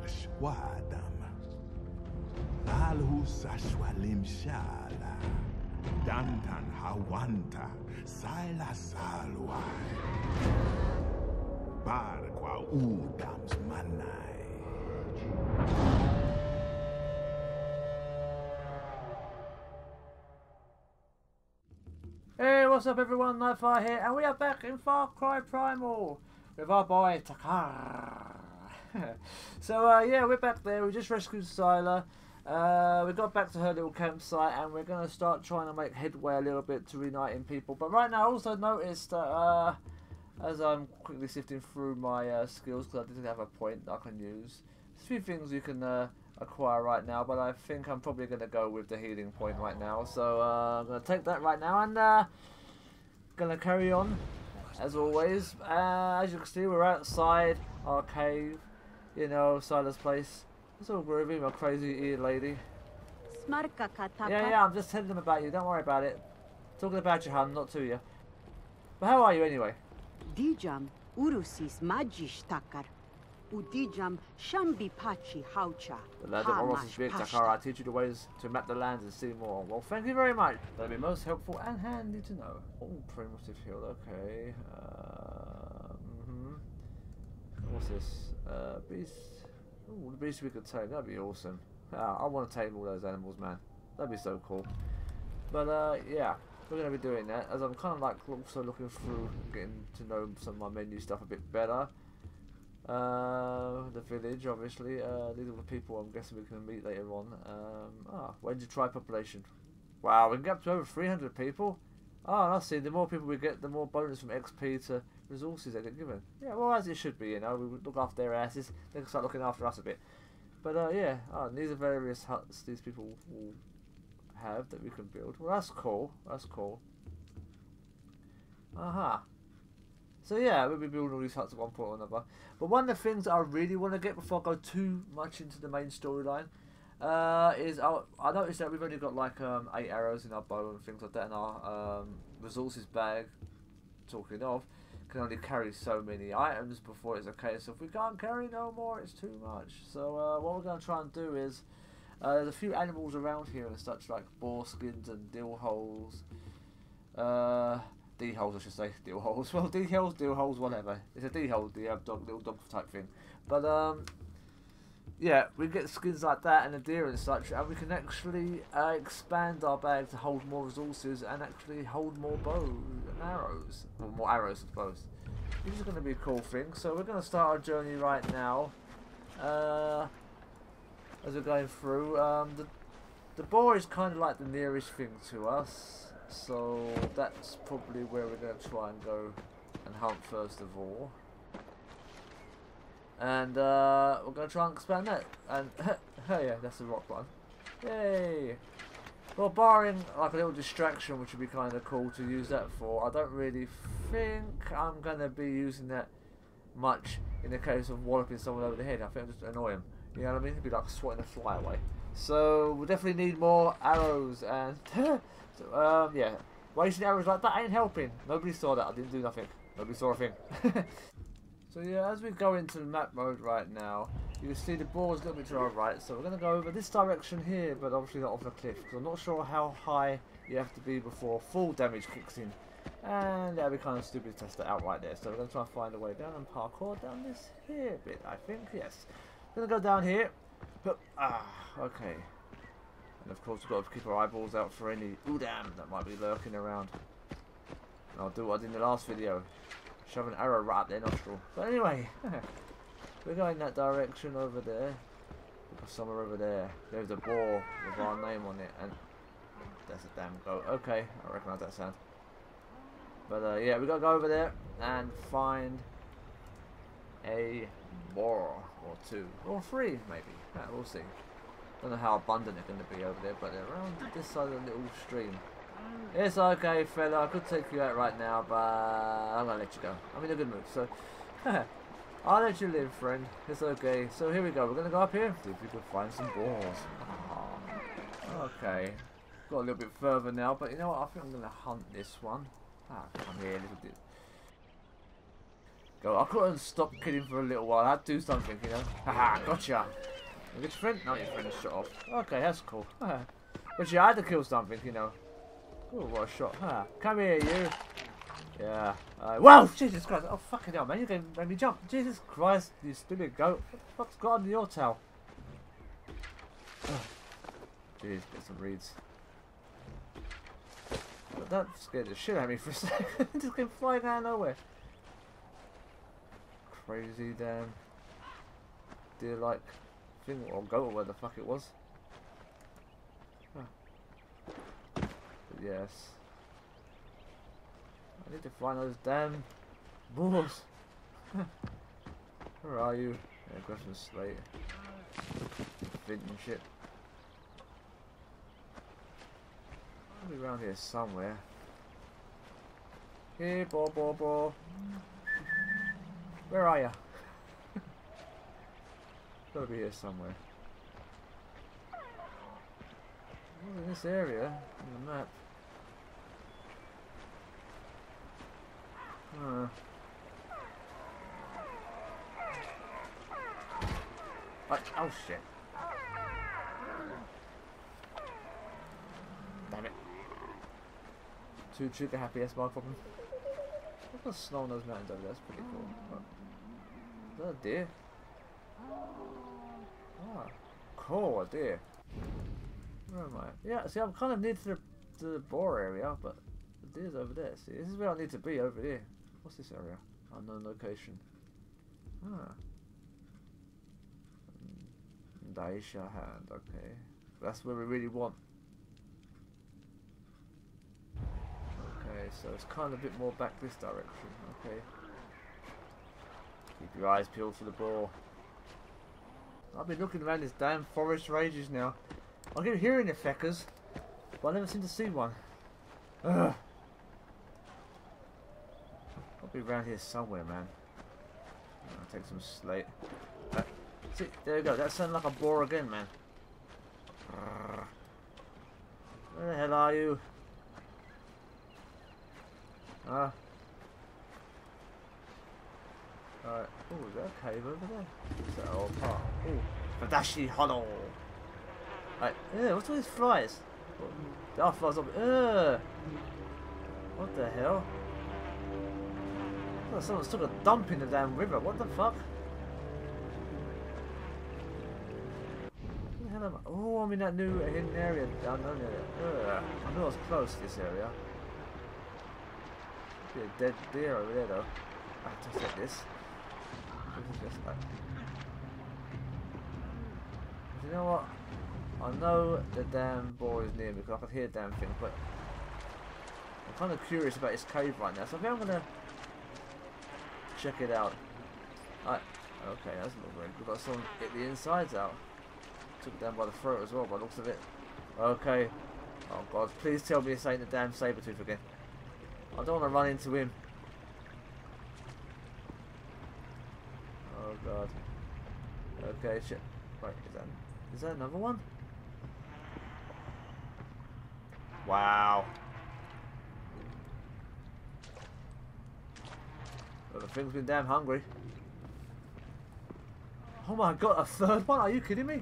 shwadam. Alhu sashwalim shala. Dantan hawanta. Sila salwai. Barqua udams manai. Hey, what's up everyone, Nightfire here, and we are back in Far Cry Primal with our boy Takar. So yeah, we're back there. We just rescued Sila. We got back to her little campsite, and we're going to start trying to make headway a little bit to reuniting people. But right now I also noticed that as I'm quickly sifting through my skills, because I didn't have a point that I can use, there's a few things you can acquire right now, but I think I'm probably going to go with the healing point right now. So I'm going to take that right now, and going to carry on as always. As you can see, we're outside our cave, you know, Sila's place. It's all groovy, my crazy ear lady. Yeah, I'm just telling them about you, don't worry about it. Talking about you, hun, not to you. But how are you anyway? Dijam urusis magish takar. Udijam shambi pachi haucha. The land of Oros is big, Takara. I teach you the ways to map the lands and see more. Well, thank you very much. That'll be most helpful and handy to know. Oh, primitive heal, okay. What's this? Beast. Oh, the beast we could tame. That'd be awesome. I want to tame all those animals, man. That'd be so cool. But yeah, we're going to be doing that, as I'm kind of like also looking through, getting to know some of my menu stuff a bit better. The village, obviously. These are the people I'm guessing we can meet later on. When's your tribe population? Wow, we can get up to over 300 people. Oh, I see. The more people we get, the more bonus from XP to resources they get given. Yeah, well, as it should be, you know. We would look after their asses. They can start looking after us a bit. But yeah, these are various huts these people will have that we can build. Well, that's cool. That's cool. Aha. So yeah, we'll be building all these huts at one point or another. But one of the things I really want to get before I go too much into the main storyline is I noticed that we've only got like 8 arrows in our bow and things like that, and our resources bag, talking of, can only carry so many items before it's okay. So if we can't carry no more, it's too much. So what we're going to try and do is, there's a few animals around here and such, like boar skins and dill holes. D-holes, I should say. Dill holes. Well, D-holes, dill holes, whatever. It's a D-hole, the little dog type thing. But yeah, we get skins like that and a deer and such, and we can actually expand our bag to hold more resources and actually hold more bows and arrows. Well, more arrows, I suppose. This is going to be a cool thing. So we're going to start our journey right now. As we're going through, the boar is kind of like the nearest thing to us. So that's probably where we're going to try and go and hunt first of all. And we're going to try and expand that. And oh yeah, that's the rock one. Yay! Well, barring like a little distraction, which would be kind of cool to use that for, I don't really think I'm going to be using that much in the case of walloping someone over the head. I think I'll just annoy him. You know what I mean? It'd be like swatting a fly away. So we'll definitely need more arrows and so, yeah, wasting arrows like that ain't helping. Nobody saw that. I didn't do nothing. Nobody saw a thing. So yeah, as we go into the map mode right now, you can see the board's a little bit to our right. So we're going to go over this direction here, but obviously not off the cliff, because I'm not sure how high you have to be before full damage kicks in. And that'd be kind of stupid to test that out right there. So we're going to try and find a way down and parkour down this here bit, I think. Yes. We're going to go down here. But, okay. And of course we've got to keep our eyeballs out for any udam that might be lurking around. And I'll do what I did in the last video. Shove an arrow right up their nostril. But anyway, we're going that direction over there. Somewhere over there. There's a boar with our name on it. And that's a damn goat. Okay, I recognise that sound. But yeah, we got to go over there and find a boar or 2 or 3 maybe. We'll see. Don't know how abundant they're going to be over there, but they're around this side of the little stream. It's okay, fella. I could take you out right now, but I'm going to let you go. I'm in a good mood, so I'll let you live, friend. It's okay. So here we go. We're going to go up here. See if we can find some boars. Okay. Got a little bit further now, but you know what? I think I'm going to hunt this one. Come here, little dude. Go. I couldn't stop killing for a little while. I had to do something, you know. Haha, gotcha. You get your friend? No, your friend shot off. Okay, that's cool. But yeah, I had to kill something, you know. Oh, what a shot. Come here, you. Yeah. Whoa! Jesus Christ. Oh, fucking hell, man. You're going to make me jump. Jesus Christ, you stupid goat. What the fuck's got under your tail? Jeez, get some reeds. But that scared the shit out of me for a second. It just came flying out of nowhere. Crazy damn deer-like thing, or goat, or where the fuck it was. But yes. I need to find those damn boars. Where are you? Yeah, grab some slate. Flint and shit. Probably around here somewhere. Here, boar. Where are you? Gotta be here somewhere. Oh, in this area, on the map. Oh shit. Damn it. Too trigger happy, that's my problem. I've got snow on those mountains over there, that's pretty cool. Is that a deer? Ah, cool, a deer. Where am I? Yeah, see, I'm kind of near to the boar area, but the deer's over there. See, this is where I need to be, over there. What's this area? Unknown location. Daisha hand, okay. That's where we really want. Okay, so it's kind of a bit more back this direction, okay. Keep your eyes peeled for the boar. I've been looking around this damn forest for ages now. I keep hearing the feckers, but I never seem to see one. Ugh. I'll be around here somewhere, man. I'll take some slate. See, there you go. That sounded like a boar again, man. Where the hell are you? Alright. Oh, is that a cave over there? Is that all part? Oh, Fadashi Hollow. Right. What's all these flies? There are flies up. What the hell? Oh, someone's took a dump in the damn river. What the fuck? Where the hell am I? Oh, I'm in that new hidden area. Unknown area. I knew I was close to this area. Be a dead deer over there though. I have to set this. Just like... You know what? I know the damn boar is near me because I can hear the damn thing, but I'm kind of curious about this cave right now, so I think I'm gonna check it out. Okay, that's not very good. Got someone get the insides out. Took it down by the throat as well, by the looks of it. Okay. Oh god, please tell me this ain't the damn saber-tooth again. I don't want to run into him. Oh god. Okay, shit. Right, is that another one? Wow. Well, the thing's been damn hungry. Oh my god, a third one? Are you kidding me?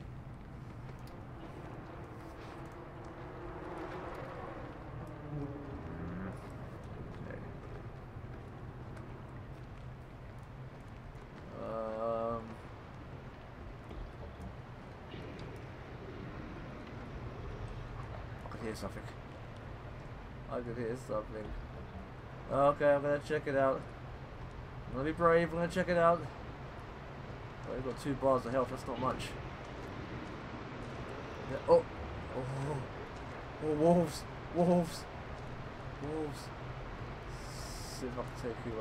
Something. I could hear something. Okay, I'm gonna check it out. I'm gonna be brave, I'm gonna check it out. Oh, I've got 2 bars of health, that's not much. Yeah, oh, wolves! Wolves! Wolves! See if I can take you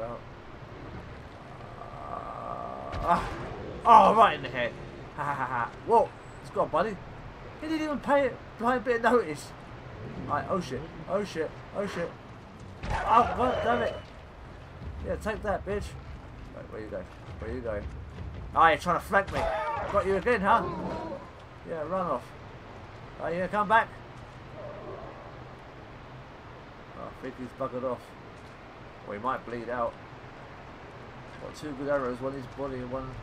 out. Oh, right in the head! Ha ha ha ha! Whoa! It's got a buddy! He didn't even pay a bit of notice! Right, oh shit, oh shit, oh shit. Oh, god damn it. Yeah, take that, bitch. Right, where you going? Where you going? Oh, you're trying to flank me. Got you again, huh? Yeah, run off. Oh, you gonna come back? Oh, I think he's buggered off. Or he might bleed out. Got two good arrows, one in his body and one in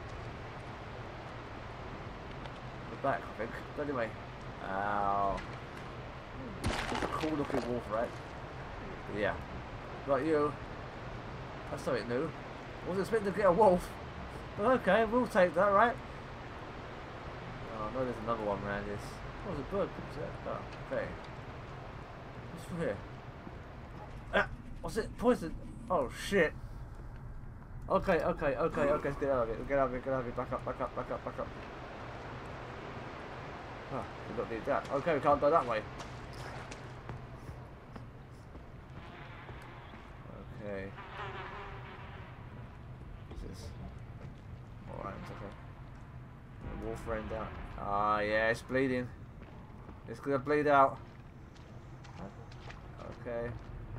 the back, I think. But anyway. Ow. It's a cool looking wolf, right? But yeah. Got you. That's something new. Wasn't expecting to get a wolf. But okay, we'll take that, right? Oh, I know there's another one around this. Oh, there's a bird. Oh, okay. What's from here? What's it? Poison. Oh shit. Okay. Let's get out of it. Get out of it. Back up. Oh, we don't need that. Okay, we can't go that way. Okay. What's this? Alright, it's okay. The wolf ran down. Ah, yeah, it's bleeding. It's gonna bleed out. Okay.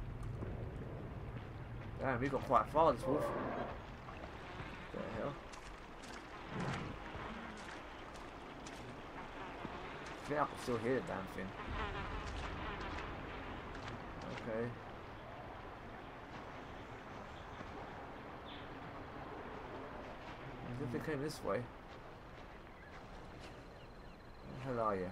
Damn, we got quite far, this wolf. What the hell? I think I can still hear the damn thing. Okay. As if they came this way. Where the hell are you?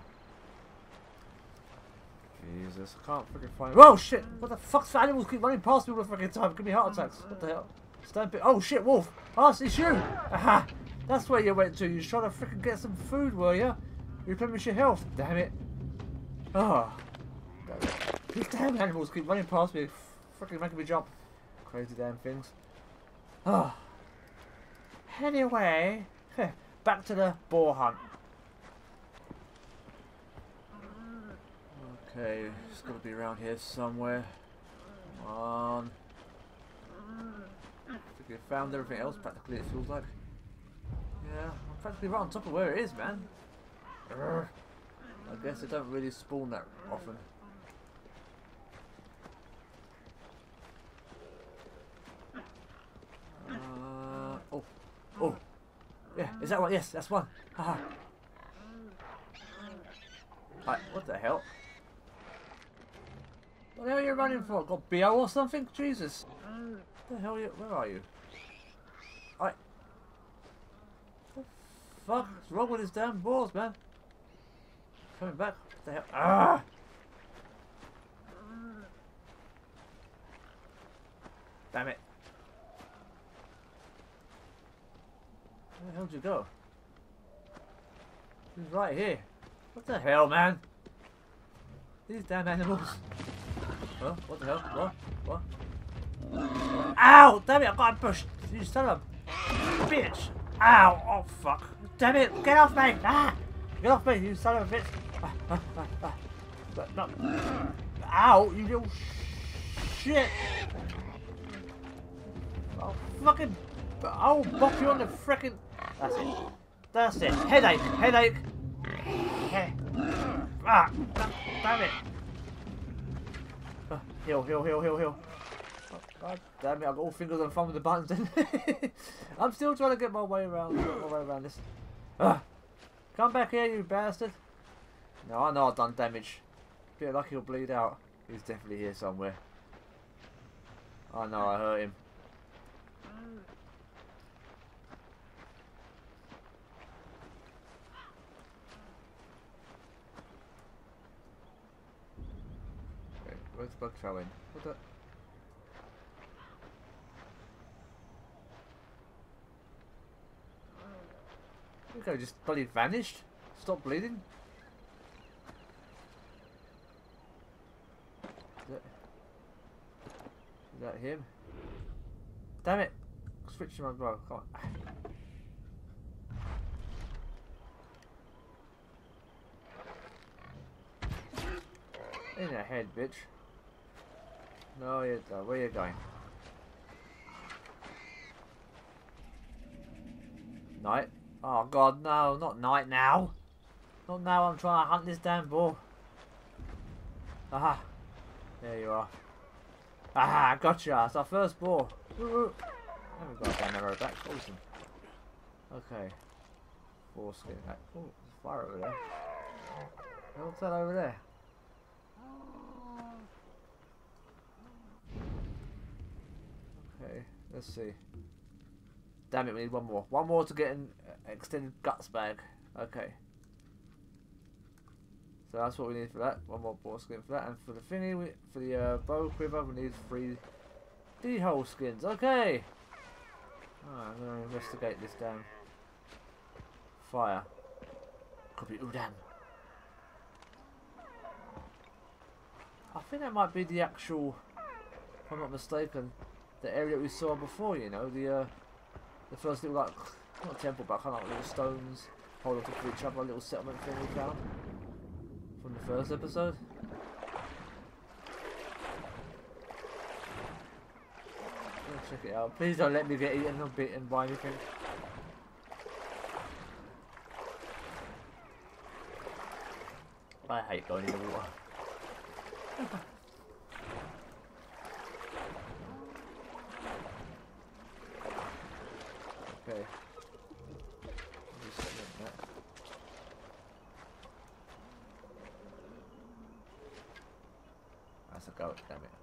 Jesus, I can't freaking find. Whoa, shit! What the fuck's the animals keep running past me all the freaking time? Give me heart attacks. What the hell? Stamp it. Oh shit, wolf! Ah, it's you! Aha! That's where you went to. You was trying to freaking get some food, were you? Replenish your health. Damn it! Oh, damn it! These damn animals keep running past me, freaking making me jump. Crazy damn things. Ah. Anyway, back to the boar hunt. Okay, it's got to be around here somewhere. Come on. I think we found everything else practically, it feels like. Yeah, I'm practically right on top of where it is, man. Urgh. I guess they don't really spawn that often. Oh. Yeah, is that one? Yes, that's one. Haha. Right, what the hell? What the hell are you running for? Got BO or something? Jesus. What the hell are you? Where are you? What the fuck? What's wrong with his damn balls, man? Coming back. What the hell? Ah! Damn it. Where the hell did you go? He's right here. What the hell, man? These damn animals. Huh? What the hell? What? Ow! Damn it, I got pushed. You son of a bitch. Ow! Oh, fuck. Damn it, get off me! Ah! Get off me, you son of a bitch. No. Ow, you little shit. Oh, fucking. I'll bop you on the frickin'. That's it. Headache. Ah, damn it. Heal. Oh, God damn it, I've got all fingers and thumb with the buttons. I'm still trying to get my way around this. Come back here, you bastard. No, I know I've done damage. Bit lucky he'll bleed out. He's definitely here somewhere. I know I hurt him. Where's the bug going? What the? Okay, just bloody vanished. Stop bleeding. Is that him? Damn it! Switch my bow. Come on. In the head, bitch. No, you don't. Where are you going? Night? Oh god, no, not night now. Not now, I'm trying to hunt this damn boar. Aha. There you are. Aha, gotcha. It's our first boar. Woo-woo. Haven't got a damn arrow back. Awesome. Okay. Foreskin. Oh, there's fire over there. What's that over there? Okay, let's see. Damn it, we need one more. One more to get an extended guts bag. Okay. So that's what we need for that. One more boar skin for that. And for the thingy, for the bow quiver, we need 3 DHOLE skins. Okay. Oh, I'm going to investigate this damn fire. Could be Udam. I think that might be the actual, if I'm not mistaken, the area that we saw before, you know, the first little, like, not temple, but kind of like little stones hold on top of each other, a little settlement thing we found from the first episode. Let's check it out. Please don't let me get eaten or bitten by anything. I hate going in the water. Okay. Just that. That's a goat, damn it.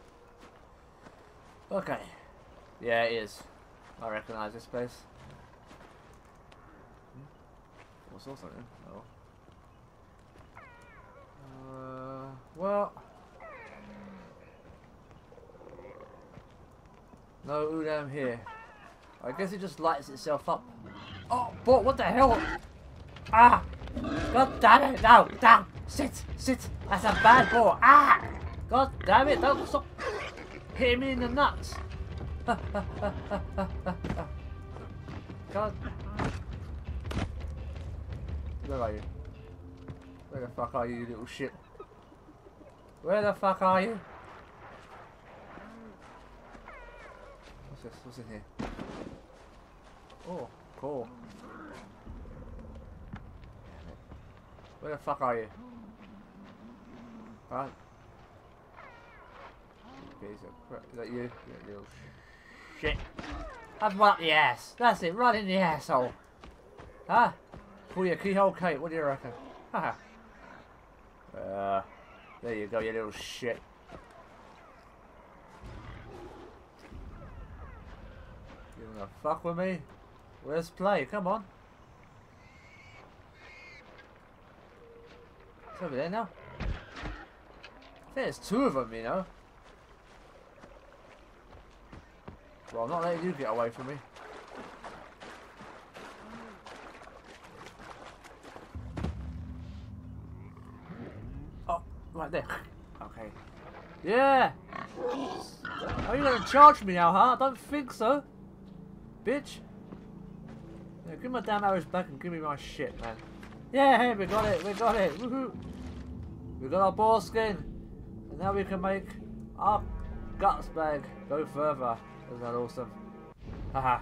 Okay. Yeah, it is. I recognise this place. I saw something. Oh. Well. No Udam here. I guess it just lights itself up. Oh, boy, what the hell? Ah! God damn it! No! Down! Sit! Sit! That's a bad boy! Ah! God damn it! Don't stop hitting me in the nuts! God. Where are you? Where the fuck are you, you little shit? Where the fuck are you? What's this? What's in here? Oh, cool. Where the fuck are you? Huh? Piece of crap. Is that you? You little shit. Have one up the ass. That's it. Right in the asshole. Huh? Pull your keyhole, Kate. What do you reckon? Haha. There you go, you little shit. You wanna fuck with me? Where's play? Come on. It's over there now. I think there's 2 of them, you know. Well, I'm not letting you get away from me. Oh, right there. Okay. Yeah! Are you gonna charge me now, huh? I don't think so. Bitch. Yeah, give my damn arrows back and give me my shit, man. Yeah, hey, we got it, we got it. Woohoo! We got our boar skin. And now we can make our guts bag go further. Isn't that awesome? Haha.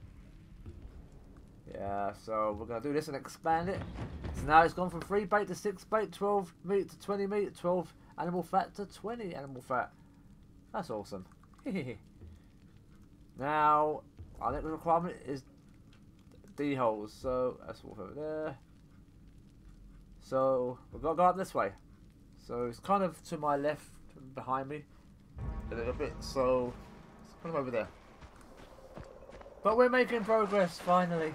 Yeah, so we're going to do this and expand it. So now it's gone from 3 bait to 6 bait, 12 meat to 20 meat, 12 animal fat to 20 animal fat. That's awesome. Now, our next requirement is DHOLE. So that's what's over there. So we've got to go up this way. So it's kind of to my left, behind me a little bit. So it's kind of over there. But we're making progress finally.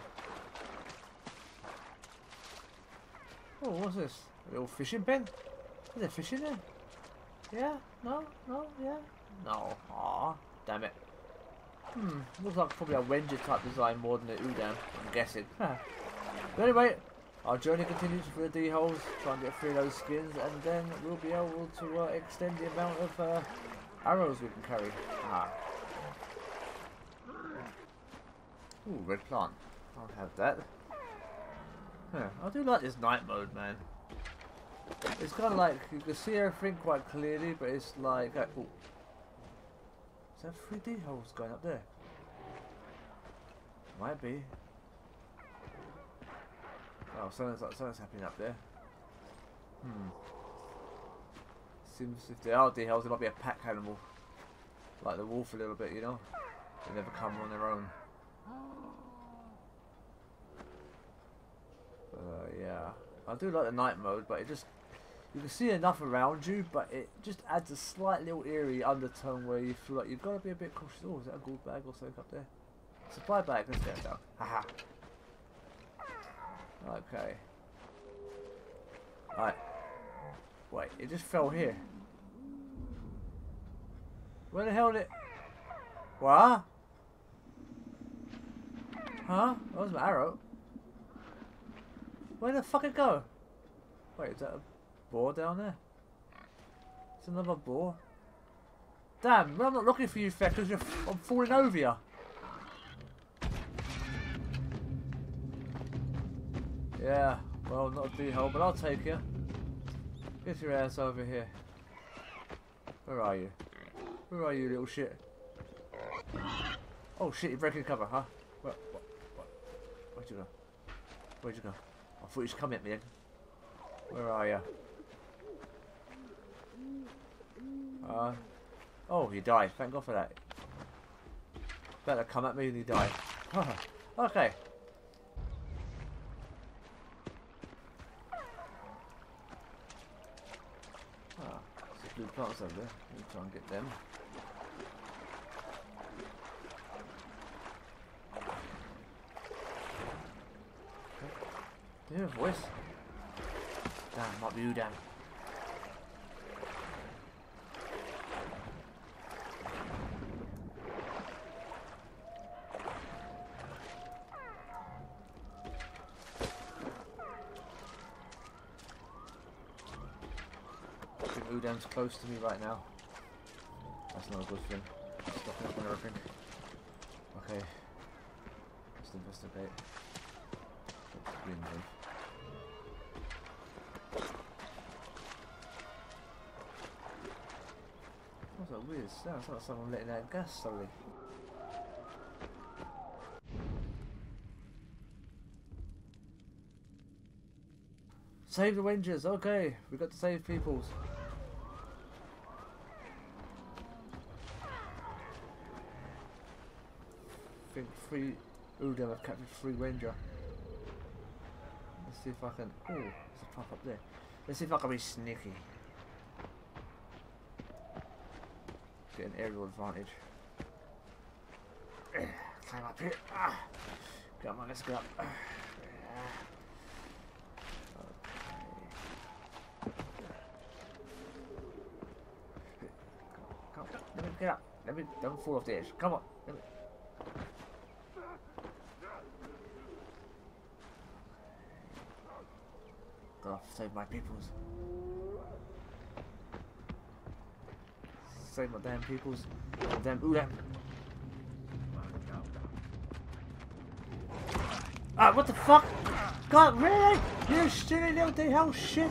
Oh, what's this? A little fishing pen? Is there fish in there? Yeah? No? No? Yeah? No. Aw, damn it. Looks like probably a Wenger type design more than an Udam, I'm guessing. But anyway, our journey continues for the DHOLEs, try and get 3 of those skins, and then we'll be able to extend the amount of arrows we can carry. Ooh, red plant. I'll have that. I do like this night mode, man. It's kind of like, you can see everything quite clearly, but it's like... ooh. Is that 3 DHOLEs going up there? Might be. Oh, something's happening up there. Seems if they are DHOLEs, they might be a pack animal. Like the wolf a little bit, you know? They never come on their own. Yeah. I do like the night mode, but it just... You can see enough around you, but it just adds a slight little eerie undertone where you feel like you've got to be a bit cautious. Oh, is that a gold bag or something up there? Supply bag. Let's get it down. Haha. Okay. Alright. Wait, it just fell here. Where the hell did it... What? Huh? That was my arrow. Where the fuck it go? Wait, is that a boar down there? It's another boar. Damn, I'm not looking for you, feckers. I'm falling over you. Yeah, well, not a D-hole, but I'll take you. Get your ass over here. Where are you? Where are you, little shit? Oh shit, you're breaking cover, huh? What? Where'd you go? Where'd you go? I thought you just come at me then. Where are you? Oh, you died. Thank God for that. Better come at me and you die. Okay. There's blue plants over there. We'll try and get them. Do you hear a voice? Damn, might be you, damn. Udam's close to me right now. That's not a good thing. Stocking up on everything. Okay. Let's investigate. What's that weird sound? It's like someone letting out gas slowly. Save the Rangers, okay. We got to save peoples. I think 3 Udam have captured 3 Ranger. Let's see if I can. Oh, there's a pop up there. Let's see if I can be sneaky. Get an aerial advantage. Climb up here. Come on, let's go up. Come on, let me get up. Let me don't fall off the edge. Come on. Let me. Gotta save my peoples. Save my damn peoples. My damn Udam. Ah, what the fuck? God, really? You silly little D-hole shit.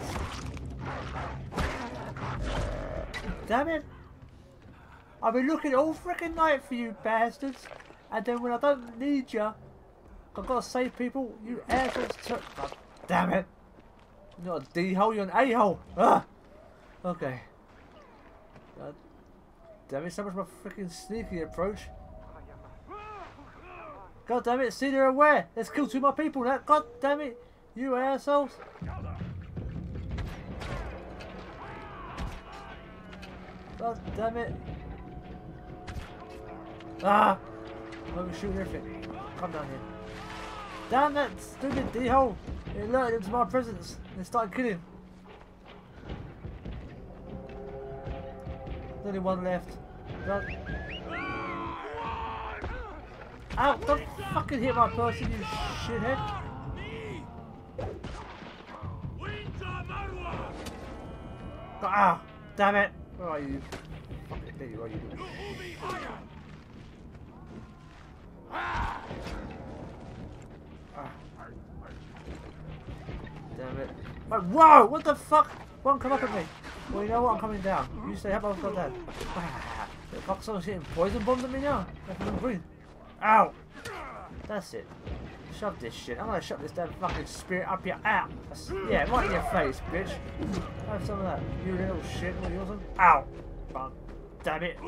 Damn it. I've been looking all freaking night for you bastards. And then when I don't need you, I've got to save people. You assholes. God damn it. You're not a D-hole, you're an A-hole. Ah! Okay. God damn it, so much my freaking sneaky approach. God damn it, see they're aware. Let's kill 2 more people now. God damn it, you assholes. God damn it. Ah! I'm shooting everything. Come down here. Damn that stupid D-hole. It alerted him to my presence and started killing. There's only 1 left. God. Ow! Don't fucking hit my person, you shithead! Ah! Damn it! Where are you? Fucking there you are, you. Damn it. Oh, whoa! What the fuck? One come up at me. Well, you know what? I'm coming down. You say, how about I've got that? The fuck, someone's hitting poison bombs at me now? I'm green. Ow! That's it. Shove this shit. I'm gonna shove this damn fucking spirit up your ass. Yeah, right in your face, bitch. Have some of that. You little shit. What are you awesome? Ow! God damn it.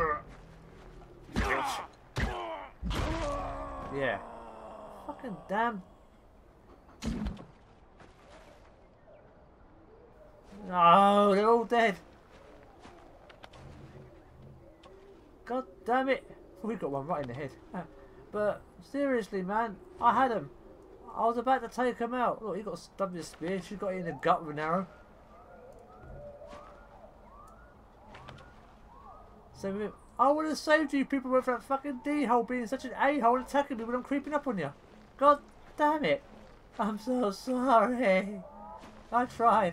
Bitch. Yeah. Fucking damn. No, they're all dead. God damn it. We got one right in the head. But seriously, man, I had him. I was about to take him out. Look, he got stabbed with a spear. She got hit in the gut with an arrow. So I would have saved you people with that fucking D-hole being such an a-hole and attacking me when I'm creeping up on you. God damn it. I'm so sorry. I tried.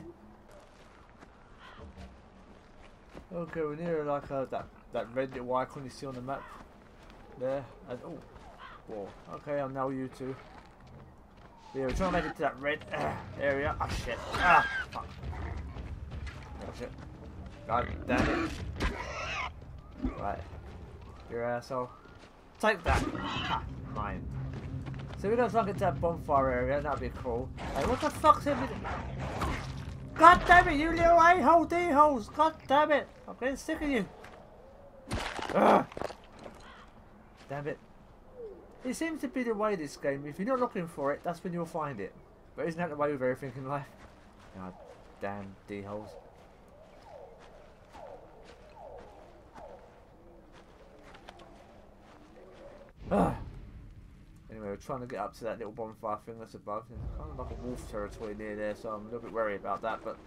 Okay, we're near like that red little icon you see on the map. There. And, oh. Whoa. Okay, I'll nail you two. Yeah, we're trying to make it to that red area. Ah, shit. Ah, fuck. Oh, shit. God damn it. Right. You asshole. Take that. Ha, mine. So we're going to try and get to that bonfire area. That'd be cool. Hey, what the fuck's in it? God damn it, you little a-hole D-holes. God damn it. I'm getting sick of you. Ugh. Damn it. It seems to be the way this game. If you're not looking for it, that's when you'll find it. But isn't that the way with everything in life? God damn D-holes. Anyway, we're trying to get up to that little bonfire thing that's above. There's kind of like a wolf territory near there, so I'm a little bit worried about that. But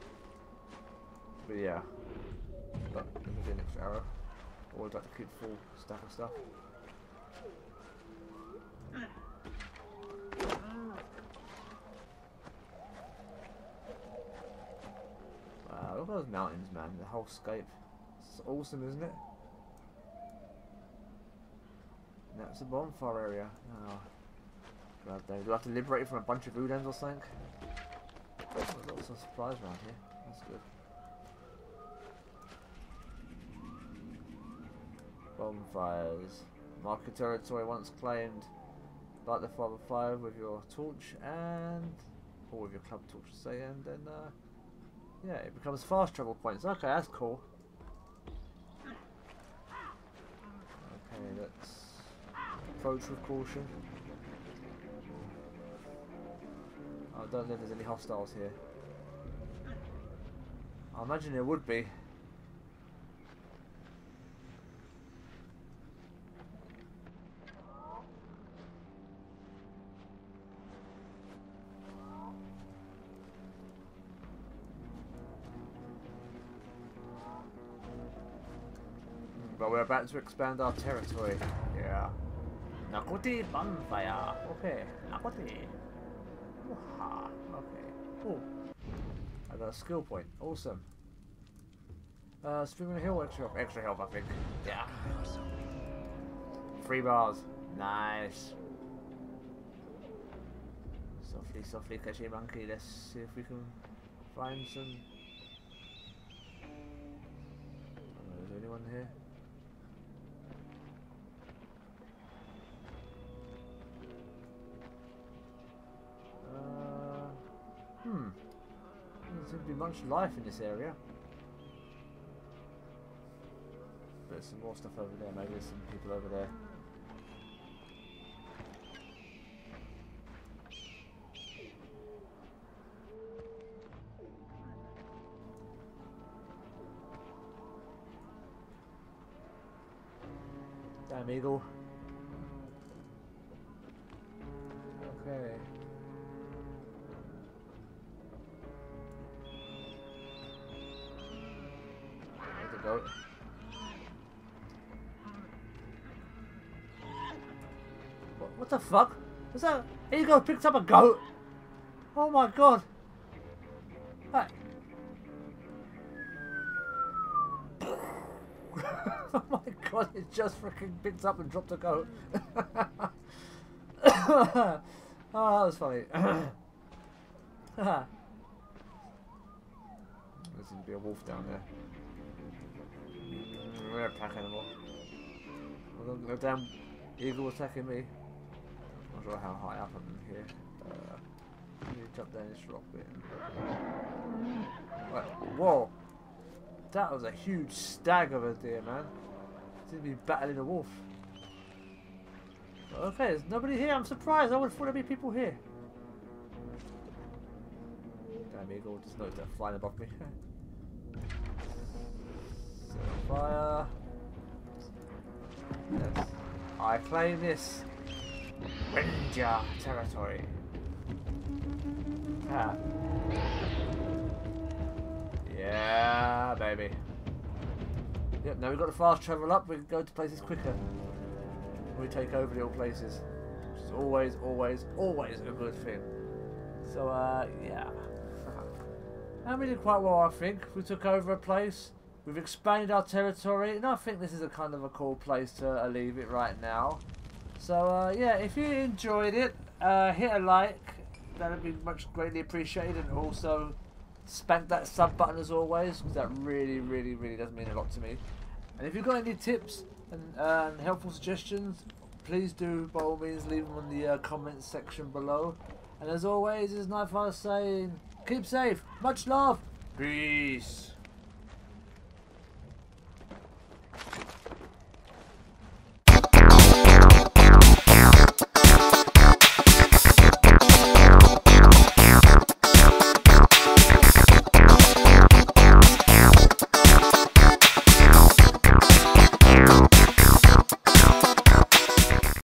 yeah. But let me get an extra arrow. Always like to keep full stack of stuff. Wow, look at those mountains, man. The whole scape. It's awesome, isn't it? And that's the bonfire area. Oh. God damn. Do I have to liberate it from a bunch of Udens or something? There's lots of supplies around here. That's good. Bonfires. Market territory once claimed. Light the fire with your torch and... or with your club torch, say, and then... yeah, it becomes fast travel points. Okay, that's cool. Okay, let's approach with caution. I don't know if there's any hostiles here. I imagine there would be. But we're about to expand our territory. Yeah. Nakuti bonfire. Okay. Nakuti. Okay. Cool. I got a skill point. Awesome. Swing on a hill, extra health, I think. Yeah. 3 bars. Nice. Softly, softly, catchy monkey. Let's see if we can find some. Is there anyone here? Doesn't seem to be much life in this area. But there's some more stuff over there. Maybe there's some people over there. Damn eagle. Okay. Goat. What the fuck? Was that Ego picked up a goat? Oh my god. Hey. Oh my god, it just freaking picked up and dropped a goat. Oh, that was funny. There seems to be a wolf down there. We're attacking animal. The damn eagle attacking me. I'm not sure how high up I'm here. Let me jump down this rock bit. Right. Whoa! That was a huge stag of a deer, man. Seems to be battling a wolf. Okay, there's nobody here. I'm surprised. I would have thought there'd be people here. Damn eagle just noticed that flying above me. Fire. Yes. I claim this Ranger territory. Ah. Yeah, baby. Yep, now we've got the fast travel up, we can go to places quicker. We take over the old places. Which is always, always, always a good thing. So, yeah. And we did quite well, I think. We took over a place. We've expanded our territory. And I think this is a kind of a cool place to leave it right now. So, yeah, if you enjoyed it, hit a like. That would be much greatly appreciated. And also, spank that sub button as always. Because that really, really, really does mean a lot to me. And if you've got any tips and helpful suggestions, please do, by all means, leave them in the comments section below. And as always, as Nightfire saying, keep safe, much love, peace.